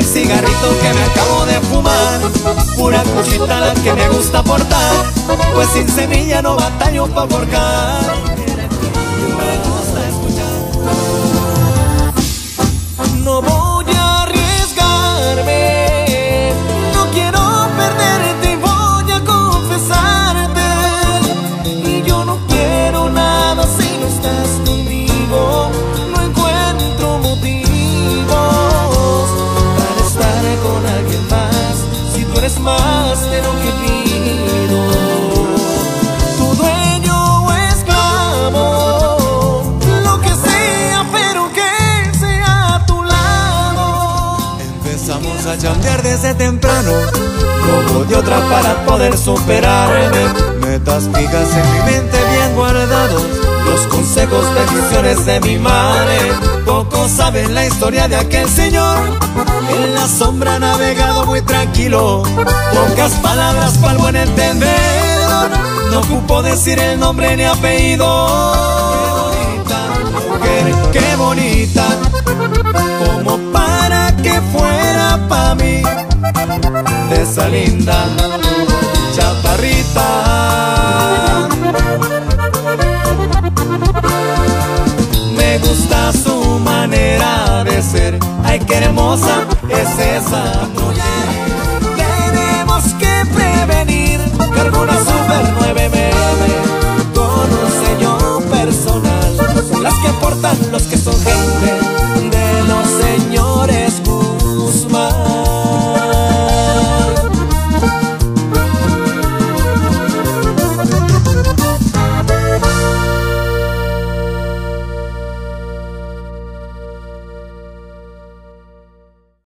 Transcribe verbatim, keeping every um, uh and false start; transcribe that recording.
el cigarrito que me acabo de fumar, pura cuchita la que me gusta portar, pues sin semilla no batallo pa' forjar. Me gusta escuchar. No voy a arriesgarme, no quiero perderte y voy a confesarte. Y yo no quiero nada si no estás conmigo, no encuentro motivos para estar con alguien más. Si tú eres más de lo que pido, tu dueño o esclavo, lo que sea, pero que sea a tu lado. Empezamos a chambear desde temprano, no hubo de otra para poder superarme. Metas fijas en mi mente bien guardados, los consejos, decisiones de mi madre. Pocos saben la historia de aquel señor, en la sombra navegado muy tranquilo. Pocas palabras para el buen entendedor, no ocupo decir el nombre ni apellido. Qué bonita, mujer, qué bonita, como para que fuera pa' mí, de esa linda chaparrita. Me gusta su manera de ser, ay qué hermosa es esa mujer. Tenemos que prevenir que alguna Super nueve M M con un sello personal son las que aportan los que son gente de los señores Guzmán.